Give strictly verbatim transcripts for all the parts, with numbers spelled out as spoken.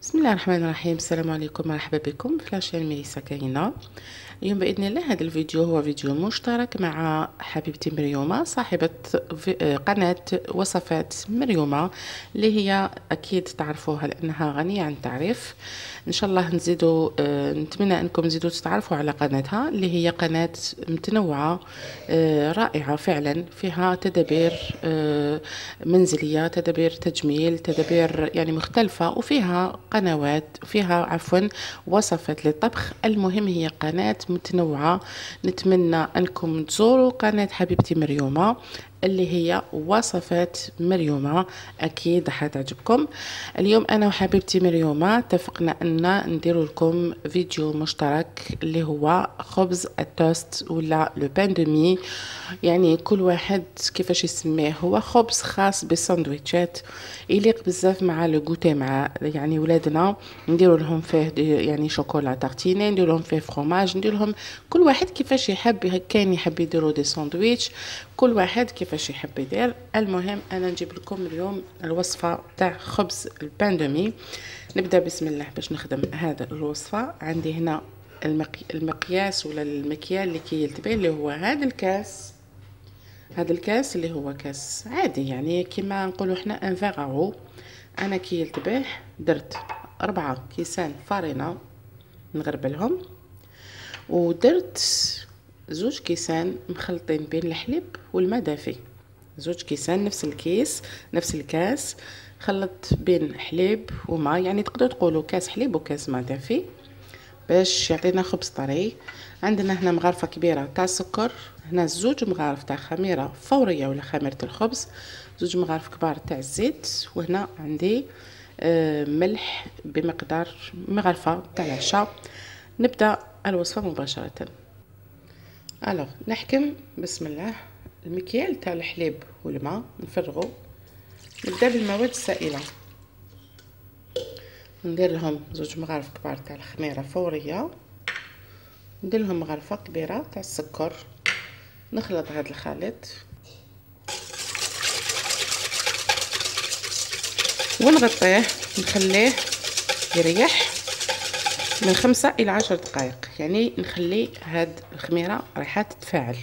بسم الله الرحمن الرحيم. السلام عليكم، مرحبا بكم في لاشين ميليسا كاينة. اليوم باذن الله هذا الفيديو هو فيديو مشترك مع حبيبتي مريومه صاحبه قناه وصفات مريومه، اللي هي اكيد تعرفوها لانها غنيه عن التعريف. ان شاء الله نزيدوا آه، نتمنى انكم تزيدوا تتعرفوا على قناتها، اللي هي قناه متنوعه آه، رائعه فعلا، فيها تدابير آه، منزليه، تدابير تجميل، تدابير يعني مختلفه، وفيها قنوات فيها عفوا وصفات للطبخ. المهم هي قناه متنوعة. نتمنى أنكم تزوروا قناة حبيبتي مريومة اللي هي وصفات مريومة، أكيد حتعجبكم. اليوم أنا وحبيبتي مريومة اتفقنا أن ندير لكم فيديو مشترك اللي هو خبز التوست ولا لو بان دومي، يعني كل واحد كيفاش يسميه. هو خبز خاص بالساندويتشات، يليق بزاف مع لو غوتي، مع يعني ولادنا نديروا لهم فيه يعني شوكولا تارتيني، نديروا لهم فيه فرomاج، ندير لهم كل واحد كيفاش يحب. كاين يحب يديروا دي ساندويتش، كل واحد كيفاش يحب يدير. المهم انا نجيب لكم اليوم الوصفه تاع خبز البان دومي. نبدا بسم الله باش نخدم هذا الوصفه. عندي هنا المقي... المقياس ولا المكيال اللي كيلت به، اللي هو هذا الكاس. هذا الكاس اللي هو كاس عادي، يعني كما نقولوا حنا ان فيغارو. انا كيلت به درت أربعة كيسان فارينة نغربلهم، ودرت زوج كيسان مخلطين بين الحليب والماء دافي. زوج كيسان نفس الكيس نفس الكاس، خلطت بين حليب وماء، يعني تقدروا تقولوا كاس حليب وكاس ماء دافي باش يعطينا خبز طري. عندنا هنا مغرفه كبيره تاع السكر، هنا زوج مغارف تاع خميره فوريه ولا خميره الخبز، زوج مغارف كبار تاع الزيت، وهنا عندي آه ملح بمقدار مغرفه تاع العشاء. نبدا الوصفه مباشره. الوغ نحكم بسم الله. المكيال تاع الحليب والماء نفرغو. نبدا بالمواد السائله، ندير لهم زوج مغارف كبار تاع الخميره فوريه، ندير لهم مغرفه كبيره تاع السكر. نخلط هذا الخليط ونغطيه، نخليه يريح من خمسة الى عشر دقائق، يعني نخلي هاد الخميره رايحه تتفاعل.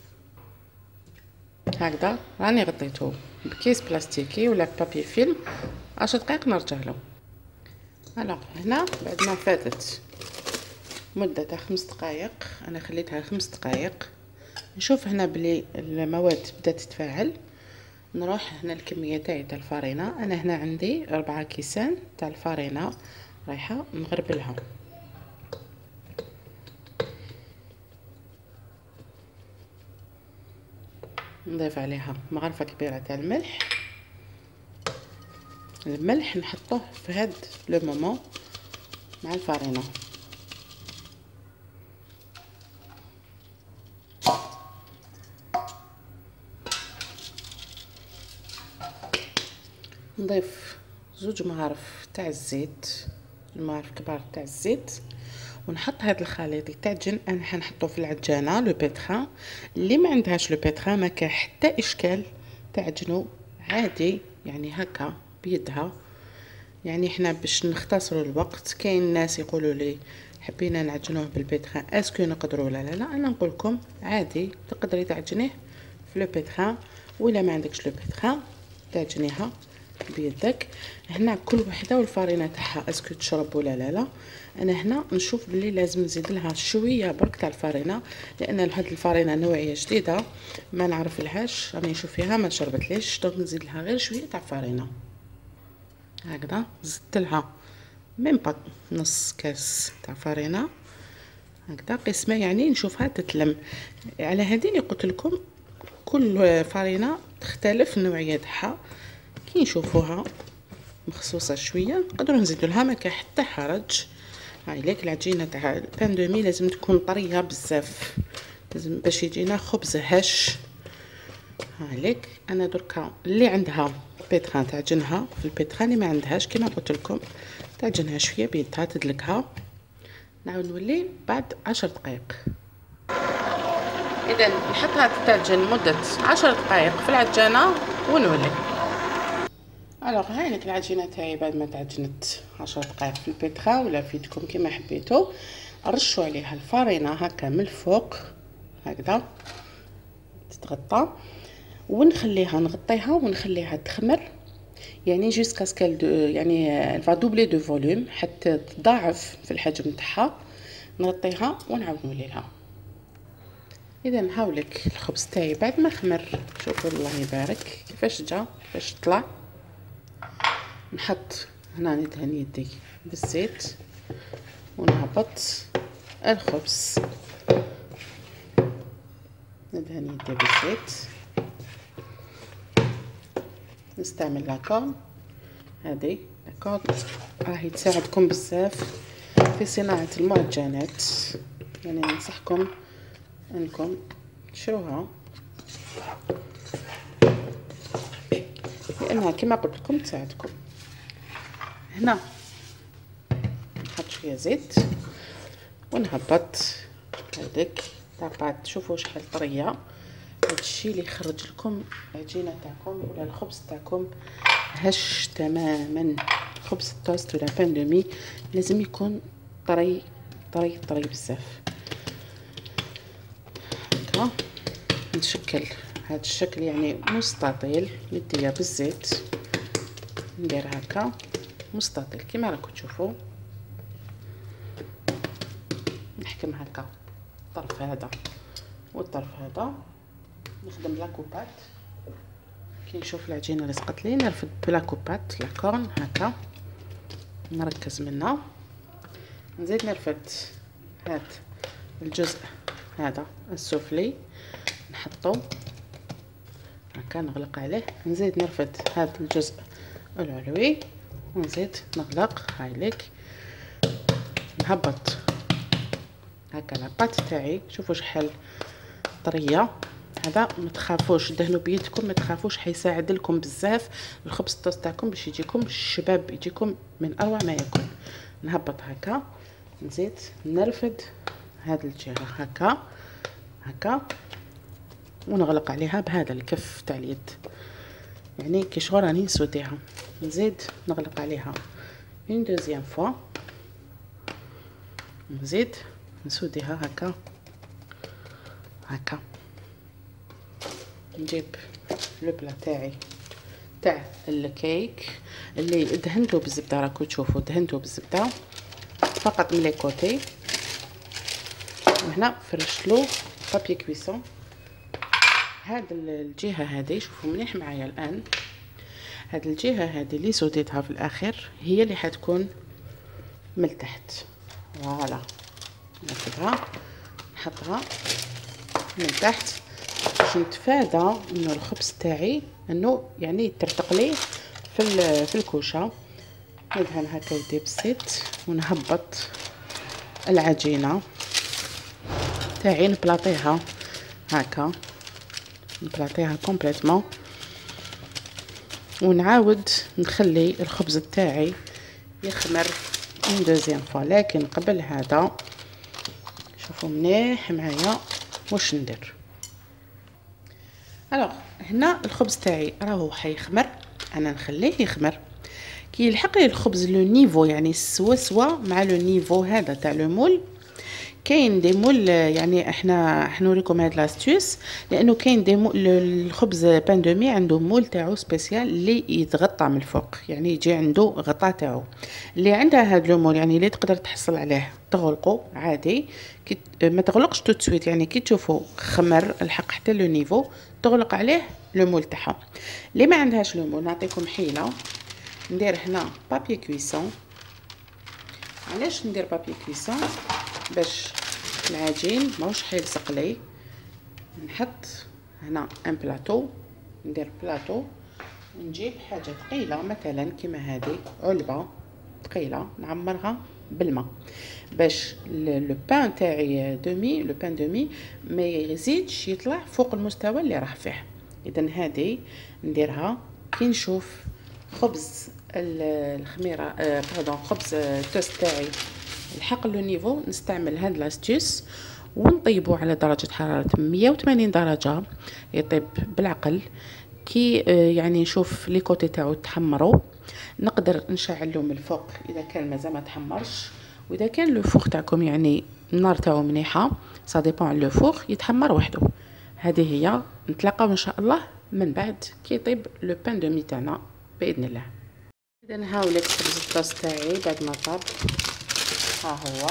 هكذا راني غطيته بكيس بلاستيكي ولا بابي فيلم. عشر دقائق نرجع له. الوغ هنا بعد ما فاتت مده تاع خمس دقائق، انا خليتها خمس دقائق. نشوف هنا بلي المواد بدات تتفاعل. نروح هنا الكميه تاعي تاع الفارينه. انا هنا عندي أربعة كيسان تاع الفارينه رايحه نغربلها. نضيف عليها مغرفه كبيره تاع الملح. الملح نحطوه في هاد لو مومون مع الفارينه. نضيف زوج مغارف تاع الزيت، المغارف كبار تاع الزيت، ونحط هذا الخليط يتعجن. انا حنحطه في العجانه لو بيتخان. اللي ما عندهاش لو بيتخان ما كاين حتى اشكال، تعجنوا عادي يعني هكا بيدها. يعني احنا باش نختصروا الوقت، كاين ناس يقولوا لي حبينا نعجنوه بالبيتخان، اسكو نقدروا؟ لا لا لا، انا نقول لكم عادي تقدري تعجنيه في لو بيتخان، ولا ما عندكش لو بيتخان تعجنيها بيدك. هنا كل وحده والفارينه تاعها اسكو تشرب ولا لا لا. انا هنا نشوف بلي لازم نزيد لها شويه برك تاع الفارينه، لان هاد الفارينه نوعيه جديده ما نعرف لهاش، راني نشوف فيها ما شربتليش، دونك نزيد لها غير شويه تاع فارينه. هكذا زدت لها ميم با نص كاس تاع فارينه، هكذا قسمه يعني نشوفها تتلم. على هذه اللي قلت لكم كل فارينه تختلف النوعيه تاعها. كي نشوفوها مخصوصه شويه نقدروا نزيدوا لها، ما كاين حتى حرج. هاي ليك العجينه تاع البان دومي لازم تكون طريه بزاف، لازم باش يجينا خبز هش. هاي ليك انا دركا اللي عندها بيتخان تعجنها في البيتخان، اللي ما عندهاش كما قلت لكم تعجنها شويه بيدها تدلكها. نعاود نولي بعد عشر دقائق. اذا نحطها تتعجن مده عشر دقائق في العجانه ونولي. الوغ هاي لك العجينه تاعي بعد ما تعجنت عشر دقائق في البيترا ولا في يدكم كيما حبيتو. نرشوا عليها الفرينه هكا من الفوق هكذا تتغطى، ونخليها نغطيها ونخليها تخمر يعني جوسكا سكال يعني الفا دوبلي دو فوليوم حتى تضاعف في الحجم تاعها. نغطيها ونعاود نوليلها. اذا هاولك الخبز تاعي بعد ما خمر، شوفوا الله يبارك كيفاش جا كيفاش طلع. نحط هنا ندهن يدي بالزيت ونهبط الخبز، ندهن يدي بالزيت. نستعمل لاكورن هذه لاكورن راهي تساعدكم بزاف في صناعة المعجنات، يعني ننصحكم انكم تشروها لانها كما قلت لكم تساعدكم. هنا نحط شويه زيت ونهبط هذيك طابات. شوفوا شحال طريه، هادشي اللي يخرج لكم العجينه تاعكم ولا الخبز تاعكم هش تماما. خبز التوست ولا بان دومي لازم يكون طري طري طري بزاف. هكا نشكل هذا الشكل يعني مستطيل، نديها بالزيت ندير هكا مستطيل كما راكم تشوفوا. نحكم هكا الطرف هذا والطرف هذا، نخدم لاكوبات كي نشوف العجينه لصقت لي نرفد بلاكوبات لاكورن هكا، نركز منها. نزيد نرفد هاد الجزء هذا السفلي نحطو هكا نغلق عليه. نزيد نرفد هذا الجزء العلوي ونزيد نغلق هايليك. نهبط هكا لاباط تاعي. شوفوا شحال طريه. هذا ما تخافوش دهنوا بيدكم، ما تخافوش حيساعد لكم بزاف الخبز التوست تاعكم باش يجيكم الشباب، يجيكم من اروع ما يكون. نهبط هكا نزيد نرفد هذه الجهه هكا هكا ونغلق عليها بهذا الكف تاع اليد، يعني كي شغل راني نسوديها. نزيد نغلق عليها اون دوزيام فوا، نزيد نسوديها هكا هكا. نجيب لو بلا تاعي تاع الكيك اللي دهنته بالزبده، راكم تشوفوا دهنته بالزبده فقط من لي كوتي. وهنا فرشتلو بابي كويسون. هاد الجهه هذه شوفوا مليح معايا الان، هاد الجهه هذه اللي سوديتها في الاخر هي اللي حتكون من التحت. فوالا ناخذها نحطها من تحت باش نتفادى انه الخبز تاعي انه يعني ترتق لي في في الكوشه. ندهن هكا يدي بالزيت ونهبط العجينه تاعي، نبلاطيها هكا نبلاطيها كومبليتمون، ونعاود نخلي الخبز تاعي يخمر اون دوزيام فوا. لكن قبل هذا شوفوا مليح معايا واش ندير. الوغ هنا الخبز تاعي راهو حيخمر، انا نخليه يخمر كي يلحق لي الخبز لو نيفو يعني سوا سوا مع لو نيفو هذا تاع لو مول. كاين دي مول يعني احنا حنوريكم هاد لاستيوس لانه كاين دي مول الخبز بان دومي عنده مول تاعو سبيسيال اللي يتغطى من الفوق، يعني يجي عنده غطاء تاعو. اللي عندها هاد لو مول يعني اللي تقدر تحصل عليه تغلقوا عادي، كي ما تغلقش تو سويت يعني كي تشوفوا خمر الحق حتى لو نيفو تغلق عليه لو مول تاعها. اللي ما عندهاش لو مول نعطيكم حيله، ندير هنا بابي كويسون. علاش ندير بابي كويسون؟ باش العجين ماهوش حيلصق لي. نحط هنا ان بلاطو، ندير بلاطو ونجيب حاجه ثقيله مثلا كيما هذه علبه ثقيله نعمرها بالماء باش لو بان تاعي دومي لو بان دومي ما يزيدش يطلع فوق المستوى اللي راح فيه. اذا هذه نديرها كي نشوف خبز الخميره آه باردون خبز التوست تاعي الحق لو نيفو، نستعمل هاد لاستيوس ونطيبو على درجه حراره مية وثمانين درجه يطيب بالعقل. كي آه، يعني نشوف لي كوتي تاعو تحمروا نقدر نشعلو من الفوق اذا كان مازال ما تحمرش. واذا كان لو فوق تاعكم يعني النار تاعو مليحه سا ديبون لو فوق يتحمر وحده. هذه هي، نتلاقاو ان شاء الله من بعد كي يطيب لو بان دو مي تاعنا باذن الله. اذا هاوليك خبز الطاس تاعي بعد ما طاب، ها هو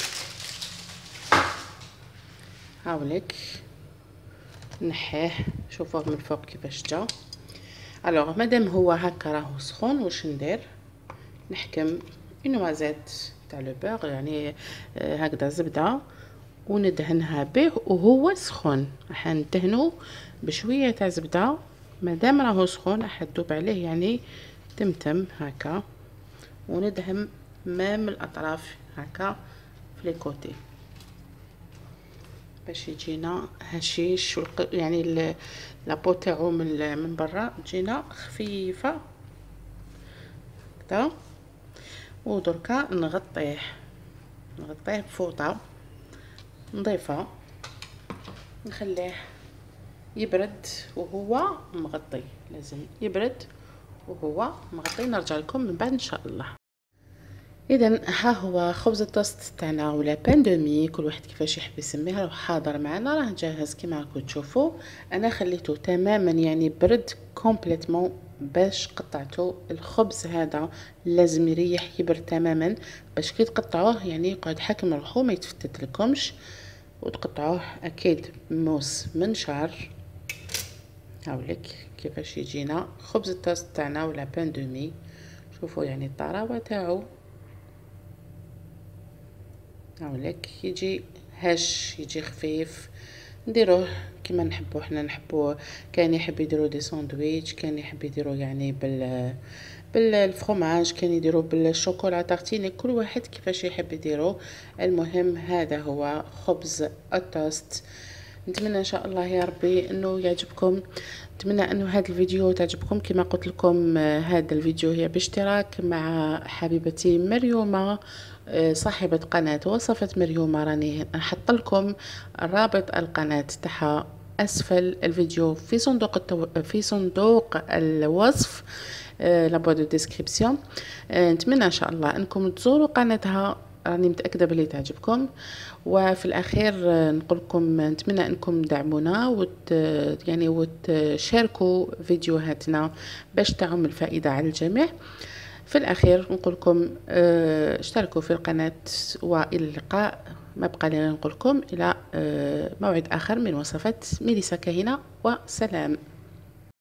هاوليك نحيه، شوفوه من الفوق كيفاش جا. الوغ مادام هو هكا راهو سخون، واش ندير؟ نحكم اون نوازيت تاع لو بور يعني هكذا زبده وندهنها به وهو سخون. راح ندهنو بشويه تاع زبده مادام راهو سخون، راح تذوب عليه يعني تمتم هكا، وندهن مام الاطراف هكا في لي كوتي باش يجينا هشيش، يعني لابو تاعو من من برا تجينا خفيفه هكذا. ودركا نغطيه نغطيه بفوطه نضيفه، نخليه يبرد وهو مغطي، لازم يبرد وهو مغطي. نرجع لكم من بعد ان شاء الله. اذا ها هو خبز التوست تاعنا ولا بان دو مي، كل واحد كيفاش يحب يسميه، راه حاضر معنا، راه جاهز كيما راكم تشوفوا. انا خليته تماما يعني برد كومبليتمون باش قطعته. الخبز هذا لازم يريح يبرد تماما باش كي تقطعوه يعني يقعد حاكم روحو ما يتفتت لكمش، وتقطعوه اكيد موس منشار. هاوليك كيفاش يجينا خبز التوست تاعنا ولا بان دو مي. شوفوا يعني الطراوه تاعو، هاوليك يجي هش، يجي خفيف. نديروه كيما نحبو حنا، نحبو كان يحب يديرو دي ساندويتش، كان يحب يديرو يعني بال بالفرomاج، كان يديرو بالشوكولا تارتيني، كل واحد كيفاش يحب يديرو. المهم هذا هو خبز التوست. نتمنى ان شاء الله يا ربي انه يعجبكم، نتمنى انه هذا الفيديو تعجبكم. كما قلت لكم هذا الفيديو هي باشتراك مع حبيبتي مريومه صاحبه قناه وصفه مريومه. راني نحط لكم رابط القناه تاعها اسفل الفيديو في صندوق التو... في صندوق الوصف، لا بوا دو ديسكريبسيون. نتمنى ان شاء الله انكم تزوروا قناتها، راني متاكده بلي تعجبكم. وفي الاخير نقول لكم نتمنى انكم تدعمونا وت يعني وتشاركوا فيديوهاتنا باش تعم الفائده على الجميع. في الاخير نقول لكم اشتركوا في القناه، والى اللقاء. ما بقى لي نقول لكم الى موعد اخر من وصفات ميليسا كاهنه، وسلام.